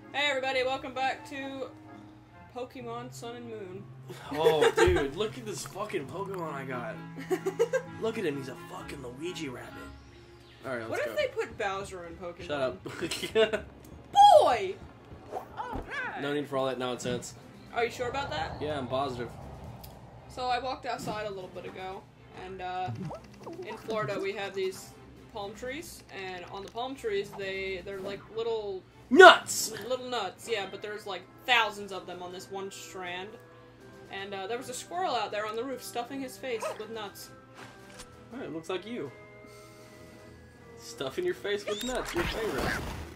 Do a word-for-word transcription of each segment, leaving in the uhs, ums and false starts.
Hey everybody, welcome back to Pokemon Sun and Moon. Oh, dude, look at this fucking Pokemon I got. Look at him, he's a fucking Luigi rabbit. Alright, let's What go. if they put Bowser in Pokemon? Shut up. Boy! No need for all that nonsense. Are you sure about that? Yeah, I'm positive. So I walked outside a little bit ago, and uh, in Florida we have these palm trees, and on the palm trees they they're like little Nuts! little nuts, yeah, but there's like thousands of them on this one strand. And uh, there was a squirrel out there on the roof stuffing his face with nuts. Alright, looks like you. Stuffing your face with nuts, your favorite.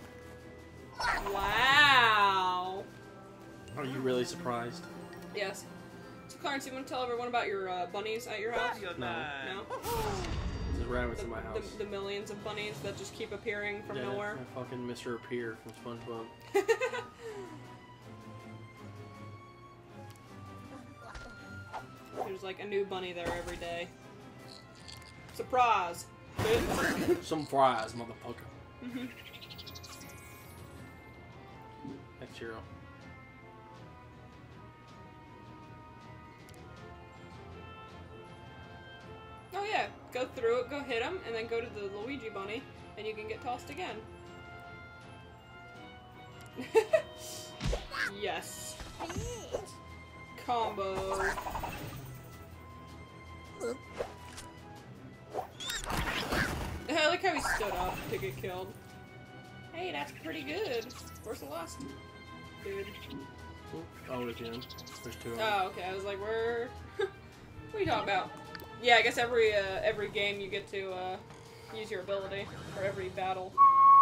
Wow! Are you really surprised? Yes. So Clarence, you want to tell everyone about your uh, bunnies at your house? No. No? There's rabbits The, in my house. the, the millions of bunnies that just keep appearing from yeah, nowhere. I fucking Mister Appear from SpongeBob. There's like a new bunny there every day. Surprise! Some fries, motherfucker. Mm-hmm. Thanks, Chiro. Oh yeah, go through it, go hit him, and then go to the Luigi bunny, and you can get tossed again. Yes. Combo. I like how he stood up to get killed. Hey, that's pretty good. Where's the last dude? Oh, at the end. There's two of them. Oh, okay. I was like, where? What are you talking about? Yeah, I guess every uh, every game you get to uh, use your ability for every battle.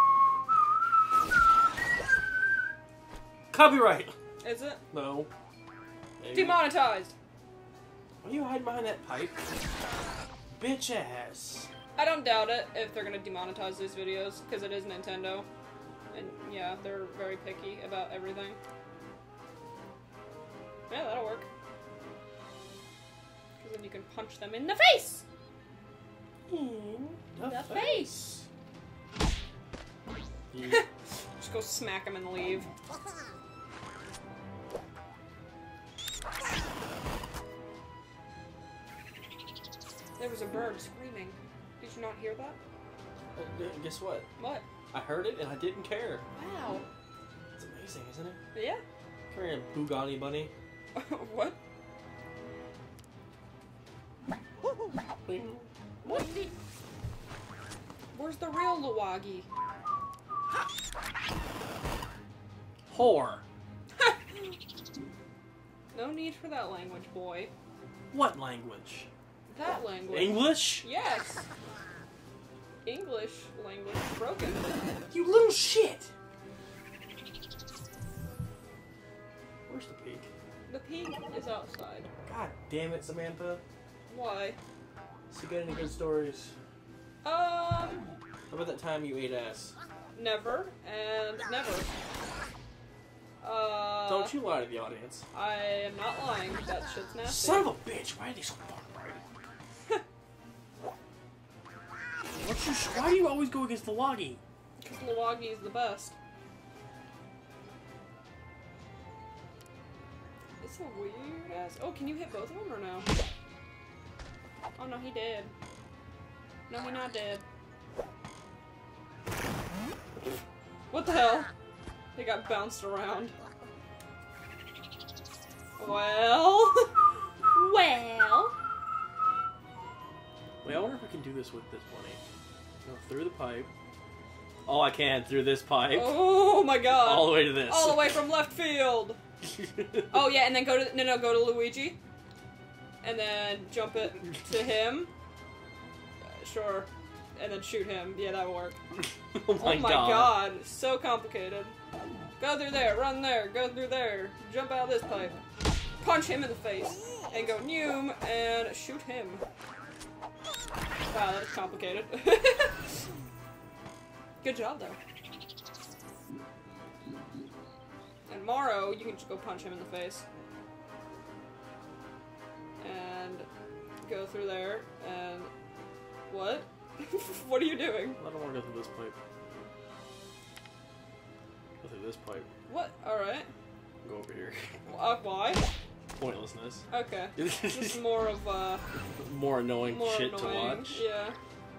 Copyright! Is it? No. Maybe. Demonetized! Why are you hiding behind that pipe? Bitch ass. I don't doubt it if they're gonna demonetize these videos, because it is Nintendo. And yeah, they're very picky about everything. Yeah, that'll work. Because then you can punch them in the face! In the, The face. You- Just go smack them and leave. There was a bird screaming. Did you not hear that? Oh, g- guess what? What? I heard it and I didn't care. Wow. It's amazing, isn't it? Yeah? Come here, Bugatti bunny. What? Bing. What? Where's the real Luagi? Whore. No need for that language, boy. What language? That language. English? Yes. English language broken. You little shit! Where's the pig? The pig is outside. God damn it, Samantha. Why? So you got any good stories? Um, How about that time you ate ass? never and never. Uh, Don't you lie to the audience. I am not lying. That shit's nasty. Son of a bitch, why are they so fucking right? What's your, why do you always go against the Luagi? Because Luagi is the best. It's a weird ass. Oh, can you hit both of them or no? Oh no, he did. No, he not dead. What the hell? He got bounced around. Well, well. Wait, I wonder if I can do this with this bunny. Go through the pipe. Oh, I can through this pipe. Oh my god. All the way to this. All the way from left field. Oh yeah, and then go to no no go to Luigi, and then jump it to him. Uh, sure, and then shoot him. Yeah, that will work. oh my, Oh my god. god, so complicated. Go through there, run there, go through there, jump out of this pipe, punch him in the face, and go noom and shoot him. Wow, that's complicated. Good job though. And Morrow, you can just go punch him in the face. And go through there, and... What? What are you doing? I don't want to go through this pipe. Go through this pipe. What? Alright. Go over here. Uh, why? Pointlessness. Okay. Just more of, uh... More annoying more shit annoying. to watch. Yeah.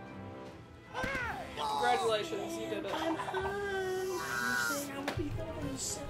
Congratulations, you did it. I'm home. You said I would be home in seven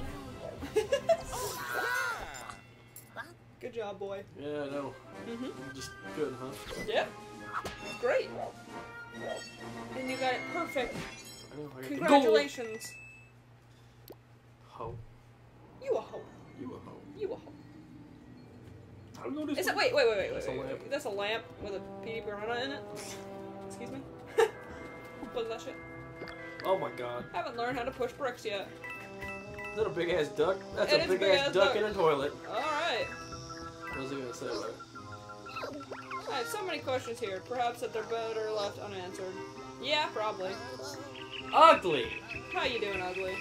hours. Good job, boy. Yeah, I know. Mm-hmm. Just good, huh? Yeah. Great. And you got it perfect. I know, I got the Congratulations. goal. Ho. You a hoe. You a hoe. You a hoe. I don't know this Is one. it? Wait, wait, wait, wait, That's wait, a wait, lamp. wait. That's a lamp with a P D piranha in it. Excuse me. What's that shit? Oh my god. I haven't learned how to push bricks yet. Is that a big ass duck? That's It a is big, big ass ass duck duck. in a toilet. Alright. What was I gonna say about it? I have so many questions here. Perhaps that they're better left unanswered. Yeah, probably. Ugly! How you doing, ugly?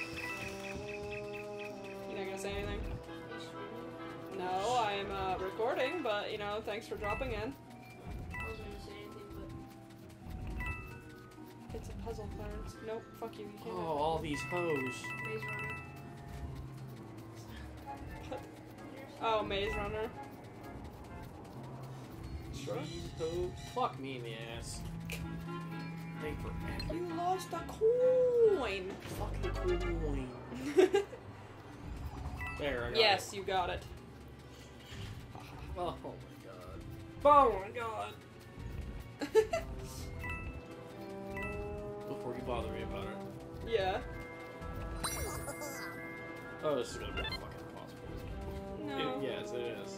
You not gonna say anything? No, I'm uh, recording, but, you know, thanks for dropping in. I wasn't gonna say anything, but It's a puzzle, Clarence. Nope, fuck you, you can't. Oh, all these hoes. Maze Runner. Oh, Maze Runner. Sure. These hoes. Fuck me in the ass. They forever. You lost a coin! Fuck the coin. There, I got Yes, you got it. it. Oh, oh my god. Oh my god. Before you bother me about it. Yeah. Oh, this is gonna be fucking impossible. No. It, yes, it is.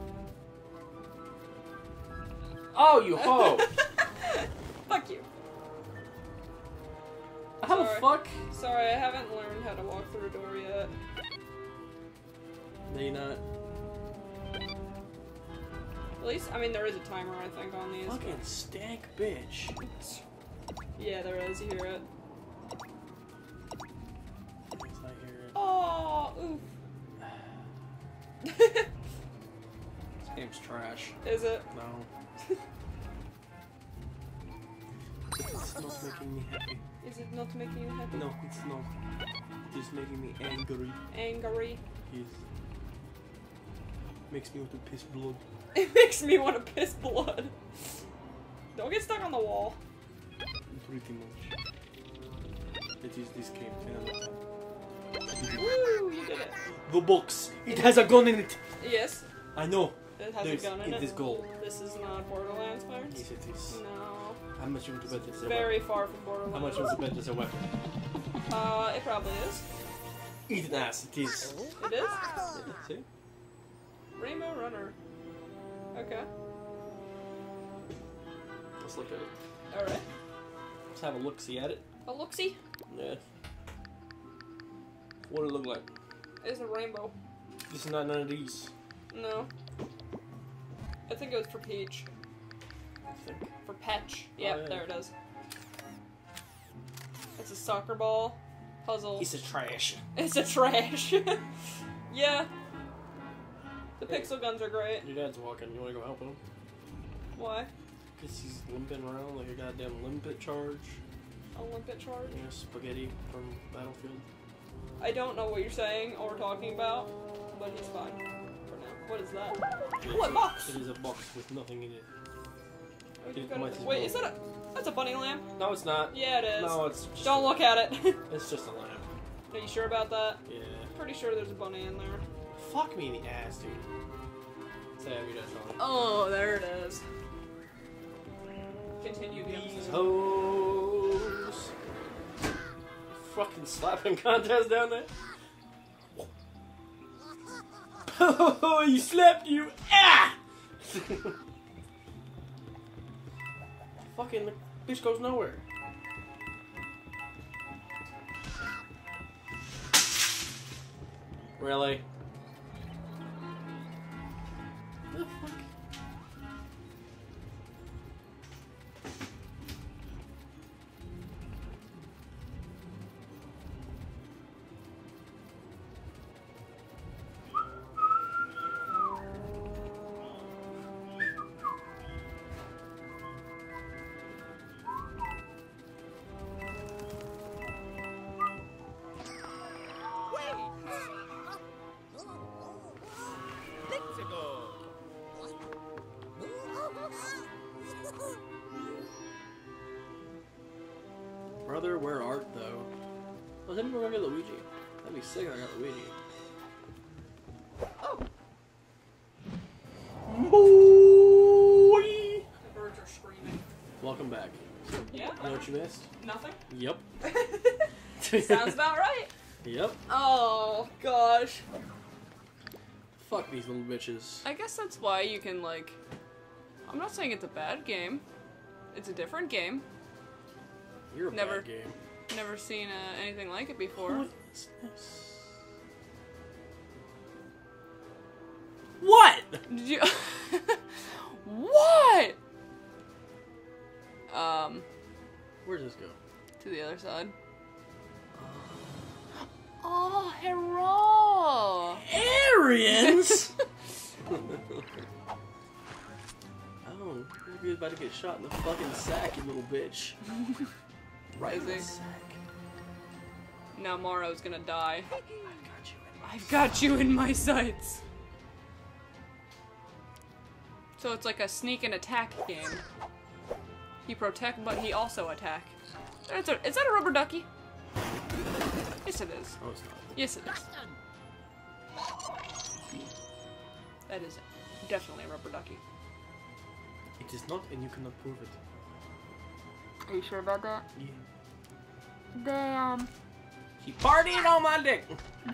Oh, you hoe! Fuck you. How the Sorry. fuck? Sorry, I haven't learned how to walk through a door yet. No, you're not. At least, I mean, there is a timer, I think, on these. Fucking stank bitch. but- Yeah, there is. You hear it. Yes, I hear it. Oh, oof. This game's trash. Is it? No. It's not making me happy. Is it not making you happy? No, it's not. It is making me angry. Angry. Yes. Makes me want to piss blood. It makes me want to piss blood. Don't get stuck on the wall. Pretty much. It is this game. ten out of ten. Woo, you did it. The box. It has a gun in it. Yes, I know. it has There's- a gun in it it. is gold. This is not Borderlands, Clarence. Yes, it is. No. How much you want to bet it's a Very weapon? far from Borderlands. How much you want to bet it's a weapon? Uh, it probably is. Eat an ass. It is. It is? Yeah, see? Rainbow Runner. Okay. Let's look at it. Alright. Let's have a look-see at it. A look-see. Yeah. What does it look like? It's a rainbow. This is not none of these. No. I think it was for Peach. I think. For Petch. Yep, Oh, yeah. there it is. It's a soccer ball puzzle. Piece of trash. It's a trash. Yeah. The Hey. pixel guns are great. Your dad's walking. You want to go help him? Why? Because he's limping around like a goddamn limpet charge. Olympic charge? You know, spaghetti from Battlefield. I don't know what you're saying or talking about, but he's fine for now. What is that? It's What a- box? It is a box with nothing in it. Oh, you It gotta- might as Wait, well. is that a... That's a bunny lamp? No, it's not. Yeah, it is. No, it's just Don't look at it. It's just a lamp. Are you sure about that? Yeah. Pretty sure there's a bunny in there. Fuck me in the ass, dude. Say have you done something? Oh, there it is. Continue the These episode. hoes. Fucking slapping contest down there. Oh, you slapped you. Ah! Fucking the bitch goes nowhere. Really? The fuck? Brother, where art thou? Well, then we're gonna get Luigi. That'd be sick if I got Luigi. Oh. Boy! The birds are screaming. Welcome back. Yeah. You know what you missed? Nothing. Yep. Sounds about right. Yep. Oh gosh. Fuck these little bitches. I guess that's why you can like. I'm not saying it's a bad game. It's a different game. You're a Never- bad game. Never seen uh, anything like it before. What is this? What? Did you? What? Um, Where does this go? to the other side. Oh, hurrah! Aryans? Oh, you're about to get shot in the fucking sack, you little bitch. Right in the Is he? sack. Now Morrow's gonna die. I've got you in my I've got you in my sights. So it's like a sneak and attack game. He protect, but he also attack. That's a, is that a rubber ducky? Yes, it is. Oh, it's not. Yes, it is. That is definitely a rubber ducky. It is not, and you cannot prove it. Are you sure about that? Yeah. Damn. She partied on my dick!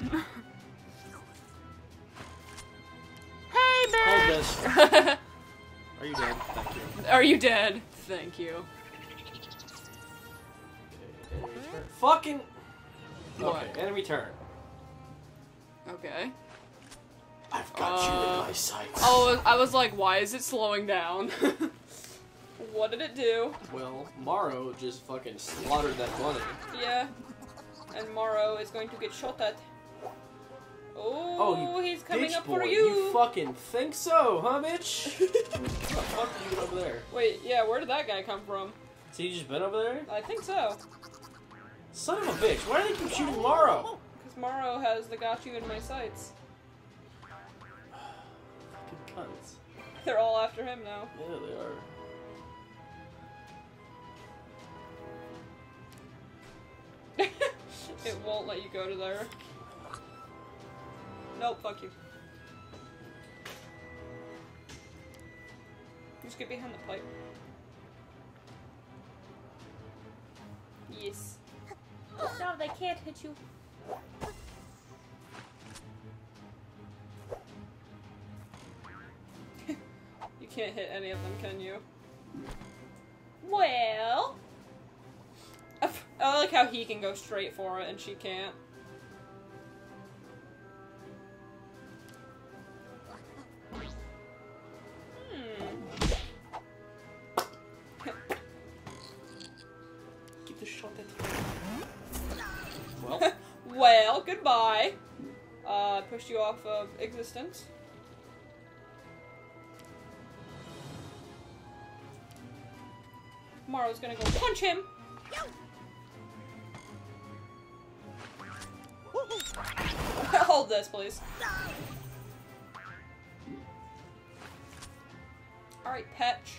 Hey, Hold man! this. Are you dead? Thank you. Are you dead? Thank you. Fucking. What? Okay, enemy turn. Okay. I've got you Uh, in my sights. Oh, I was like, why is it slowing down? What did it do? Well, Morrow just fucking slaughtered that bunny. Yeah. And Morrow is going to get shot at. Oh, Oh, you he's coming bitch up boy. for You you. fucking think so, huh, bitch? What the fuck are you doing over there? Wait, yeah, where did that guy come from? Has he just been over there? I think so. Son of a bitch, why do they keep shooting Morrow? Because Morrow has the got you in my sights. Fucking cunts. They're all after him now. Yeah, they are. It won't let you go to there. Nope, fuck you. Just get behind the pipe. Yes. No, they can't hit you. You can't hit any of them, can you? Well... I like how he can go straight for it and she can't. Hmm. Keep the shot at Well, Well, goodbye. Uh, pushed you off of existence. Morrow's gonna go punch him. Hold this, please. Alright, Petch.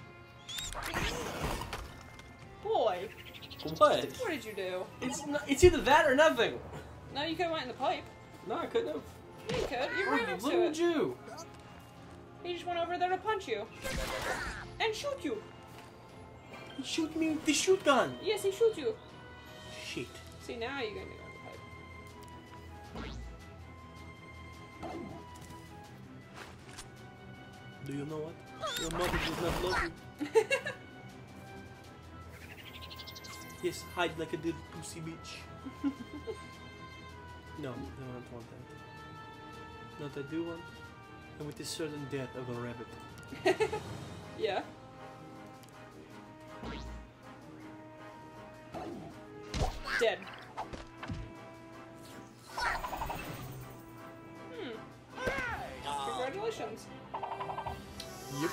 Boy, what? what did you do? It's not, it's either that or nothing. No, you could've went in the pipe. No, I couldn't have. Yeah, you could. You're Oh, right you next to little it. Jew. He just went over there to punch you. And shoot you. He shoot me with the shoot gun. Yes, he shoot you. Shit. See, now you're gonna go in the pipe. Do you know what? Your mother does not love you. Yes, hide like a little pussy bitch. No, no, I don't want that. Not I do want. And with the certain death of a rabbit. Yeah. Dead. Hmm. Congratulations. Yep.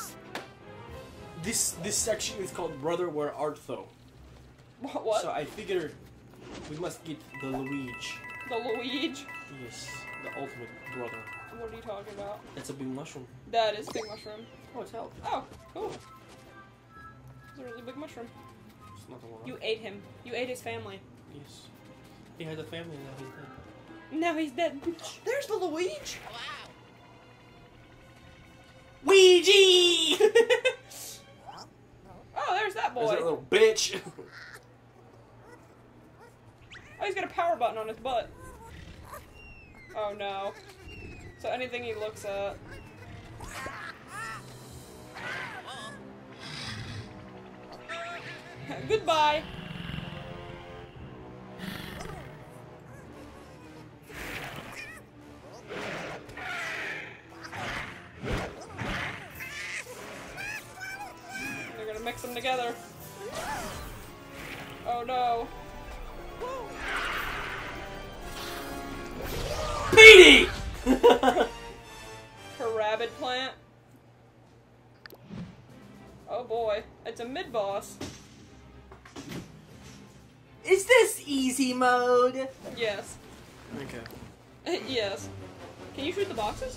This this section is called Brother Where Art Thou? What? What? So I figure we must get the Luigi. The Luigi? Yes, the ultimate brother. What are you talking about? That's a big mushroom. That is big mushroom. Oh, it's health. Oh, cool. It's a really big mushroom. It's not the one. You ate him. You ate his family. Yes. He had a family and now he's dead. Now he's dead. There's the Luigi! Ouija! Oh, there's that boy. There's that little bitch. Oh, he's got a power button on his butt. Oh no. So anything he looks at. Goodbye. They're gonna mix them together. Oh no. Beanie! Carabid plant. Oh boy, it's a mid-boss. Is this easy mode? Yes. Okay. Yes. Can you shoot the boxes?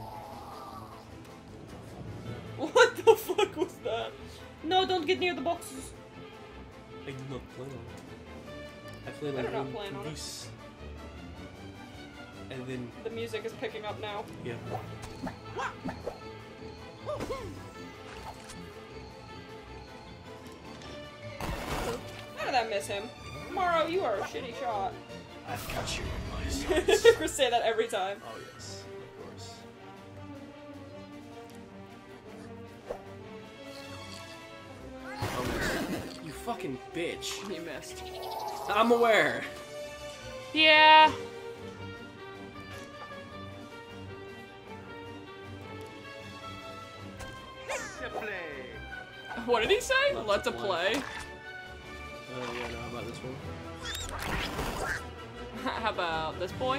What the fuck was that? No, don't get near the boxes. I do not plan on it. I plan Better on not plan on it. this. And then, The music is picking up now. yeah. How did I miss him? Morrow, you are a shitty shot. I've got you in my sights. We say that every time. Oh yes, of course. Oh, you fucking bitch. You missed. I'm aware. Yeah. What did he say? Let's Let's a play. play. Uh, yeah, no, how about this one? How about this boy?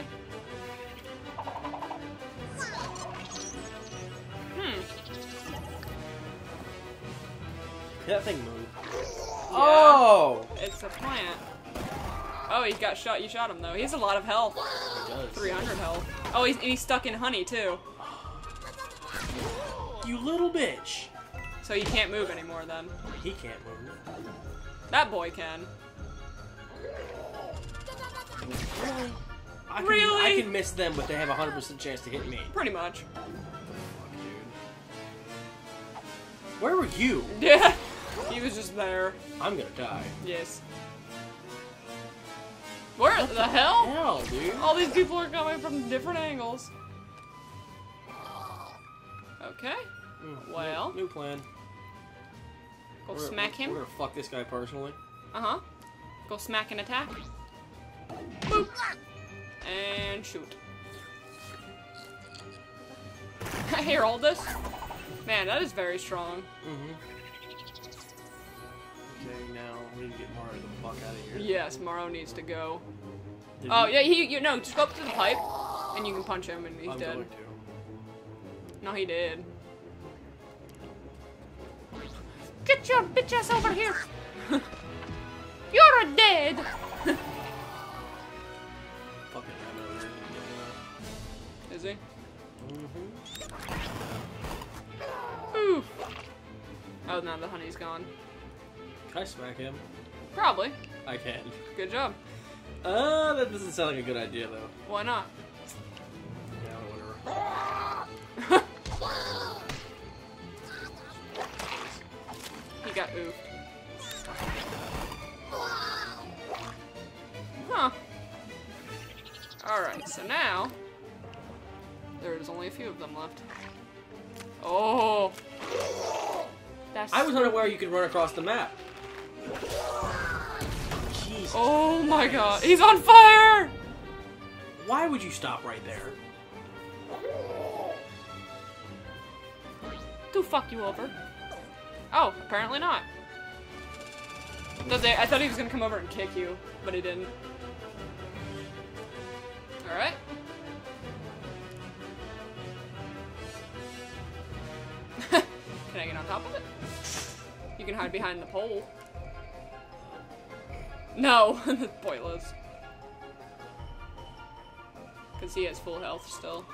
Hmm. That thing moved. Yeah. Oh! It's a plant. Oh, he got shot. You shot him though. He has a lot of health. It does. three hundred health. Oh, he's, he's stuck in honey too. You little bitch. So he can't move anymore then. He can't move. That boy can. I can, Really? I can miss them, but they have a hundred percent chance to hit me. Pretty much. Fuck, dude. Where were you? Yeah. He was just there. I'm gonna die. Yes. Where the hell? Hell, dude. All these people are coming from different angles. Okay. Mm, Well. New, new plan. Go We're- smack him. We're gonna fuck this guy personally. Uh-huh. Go smack and attack. Boop. And shoot. Here, hold this. Man, that is very strong. Mm-hmm. Okay, now we need to get Mario the fuck out of here. Yes, Morrow needs to go. Did Oh, you- yeah, he, you know, just go up to the pipe, and you can punch him, and he's I'm dead. going to. No, he did. Get your bitch ass over here! You're a dead! Fucking hammer over here. Is he? Mm-hmm. Ooh. Oh, now the honey's gone. Can I smack him? Probably. I can. Good job. Uh, that doesn't sound like a good idea, though. Why not? Yeah, whatever. He got oofed. Huh. Alright, so now there's only a few of them left. Oh. That's I was unaware you could run across the map. Jesus. Oh my god. He's on fire! Why would you stop right there? To fuck you over. Oh, apparently not. Does it- I thought he was gonna come over and kick you, but he didn't. Alright. Can I get on top of it? You can hide behind the pole. No, that's pointless. Because he has full health still.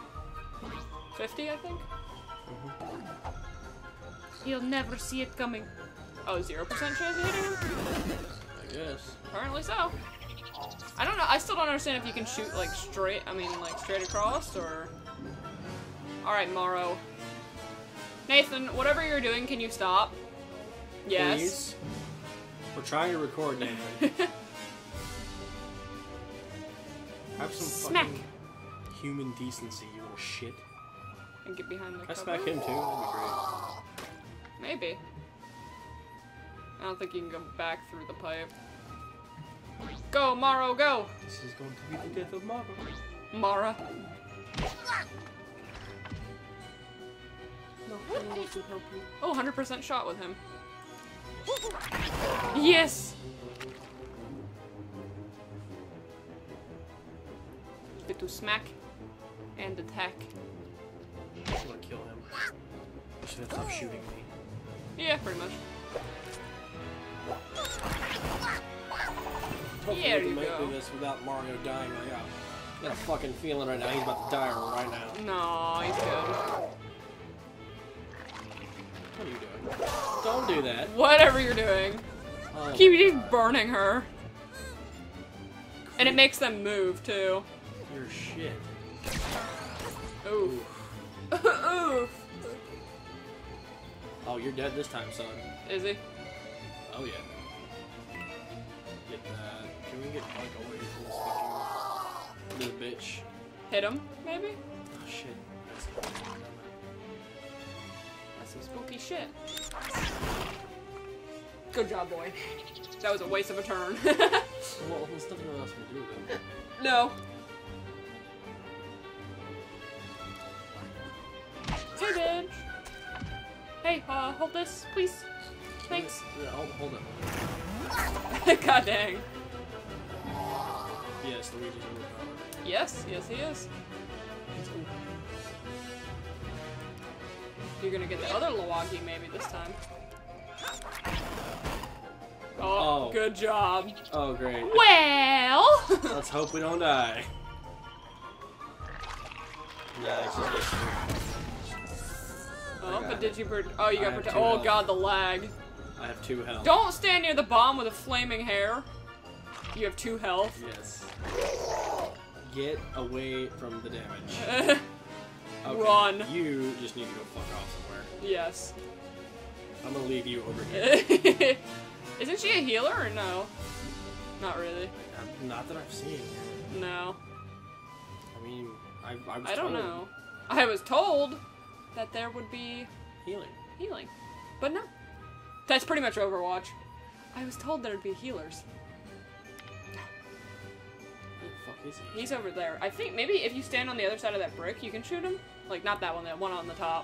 fifty, I think? Mm-hmm. He'll never see it coming. Oh, zero percent chance of hitting him? I guess. Apparently so. I don't know. I still don't understand if you can shoot like straight. I mean, like straight across or. All right, Morrow. Nathan, whatever you're doing, can you stop? Yes. Please? We're trying to record, Nathan. Have some Smack. fucking human decency, you little shit. And get behind the Can I cover. smack him too? That'd be great. Maybe. I don't think you can go back through the pipe. Go, Morrow, go! This is going to be the death of Mara. Mara. No, no, no, to help you. Oh, one hundred percent shot with him. Yes! Get to smack and attack. I'm gonna kill him. You should have stopped shooting me. Yeah, pretty much. Hopefully There we you can make go. do this without Mario dying. I got, I got a fucking feeling right now he's about to die right now. No, he's good. What are you doing? Don't do that. Whatever you're doing. Oh Keep my just God. burning her. And it makes them move, too. You're shit. Oof. Oof. Oh, you're dead this time, son. Is he? Oh yeah. Get that. Can we get like away from this fucking little bitch? Hit him, maybe? Oh shit. That's That's some spooky shit. Good job, boy. That was a waste of a turn. well, there's nothing else to do then. No. Hey, bitch. Hey, uh, hold this, please. Thanks. Yeah, hold, hold up. God dang. Yes, Luigi's overpowered. Yes, yes, he is. You're gonna get the other Luigi maybe this time. Oh, Oh. good job. Oh, great. Well. Let's hope we don't die. Nice. Oh, but did you? Per oh, you I got have protect. two Oh health. God, the lag. I have two health. Don't stand near the bomb with a flaming hair. You have two health. Yes. Get away from the damage. Okay. Run. You just need to go fuck off somewhere. Yes. I'm gonna leave you over here. Isn't she a healer or no? Not really. Um, Not that I've seen. No. I mean, I, I was I don't told know. I was told that there would be healing. healing, but no. That's pretty much Overwatch. I was told there'd be healers. Where the fuck is he? He's over there. I think maybe if you stand on the other side of that brick, you can shoot him. Like, not that one, that one on the top.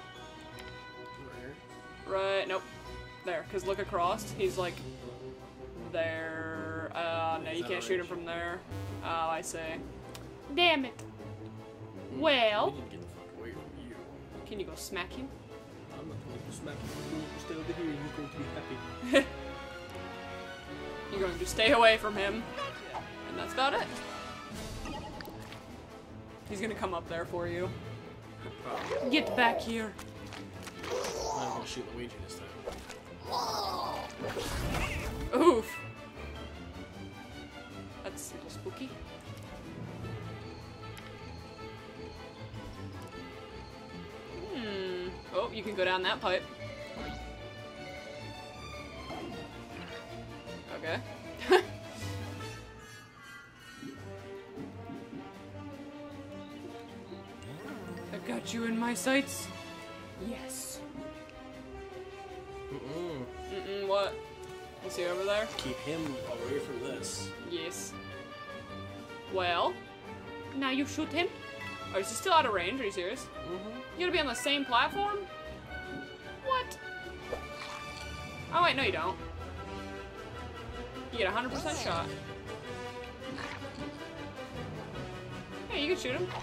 Right here? Right, nope. There, because look across. He's like, there. Uh, no, He's you out can't of shoot him range. from there. Oh, I see. Damn it. We Well, need to get the fuck away from you. can you go smack him? I'm not going to smack you. You stay over here. You're going to be happy. You're going to stay away from him. And that's about it. He's gonna come up there for you. Probably. Get back here. I'm going to shoot Luigi this time. Oof. That's a little spooky. Hmm. Oh, you can go down that pipe. Okay. I got you in my sights. Yes. Mm-mm. Mm-mm, what? Is he over there? Keep him away from this. Yes. Well, now you shoot him? Or is he still out of range? Are you serious? Mm-hmm. You gotta be on the same platform? What? Oh wait, no you don't. You get a one hundred percent shot. Yeah, you can shoot him.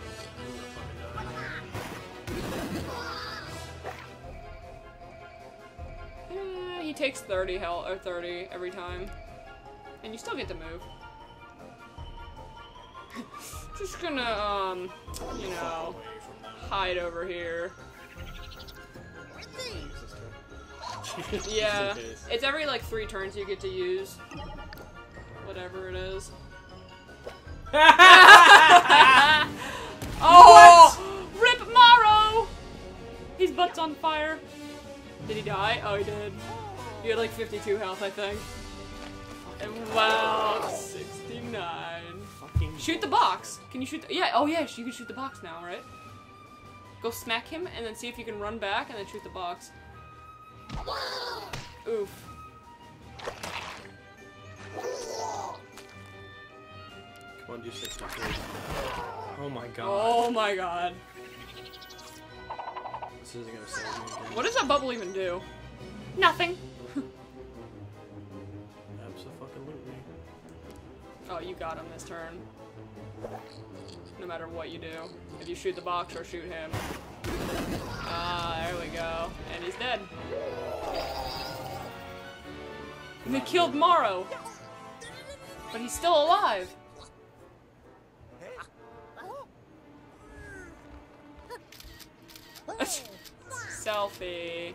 Eh, he takes thirty health, or thirty every time. And you still get to move. Just gonna, um, you know, hide over here. Yeah, Just in case. it's every like three turns you get to use whatever it is. Oh, rip Morrow! His butt's on fire. Did he die? Oh, he did. He had like fifty-two health, I think. And wow, sixty-nine. Fucking Shoot the box. Can you shoot? The yeah. Oh yeah, you can shoot the box now, right? Go smack him and then see if you can run back and then shoot the box. Oof. Come on, do sixty-three. Oh my god. Oh my god. This isn't gonna save me again. What does that bubble even do? Nothing. Abso-fucking-lutely. Oh, you got him this turn. No matter what you do. If you shoot the box or shoot him. Ah, there we go. And he's dead. We killed Morrow. But he's still alive. Selfie.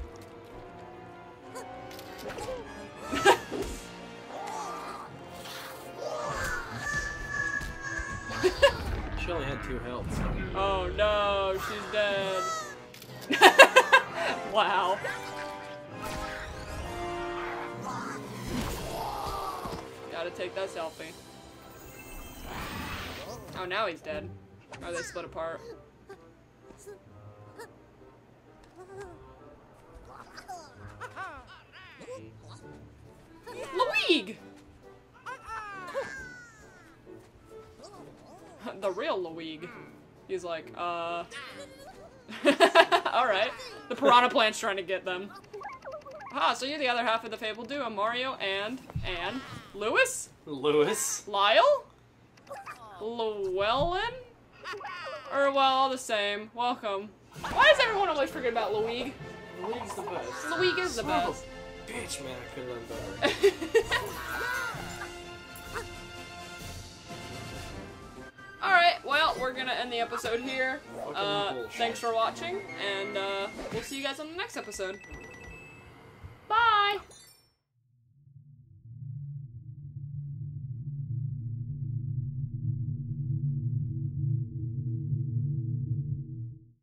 She only had two health. So. Oh no, she's dead. Wow. Gotta take that selfie. Oh, now he's dead. Or they split apart. Luigi! The real Luigi. He's like, uh... Alright. The Piranha Plant's trying to get them. Ah, so you're the other half of the Fabled Duo, Mario and... and... Lewis? Lewis? Lyle? Llewellyn? Or, well, all the same. Welcome. Why does everyone always forget about Luigi? Luigi's the best. Luigi is the Son of a best. Bitch, man, I could have done better. Alright, well, we're gonna end the episode here. Fucking Uh, bullshit. thanks for watching, and uh, we'll see you guys on the next episode. Bye!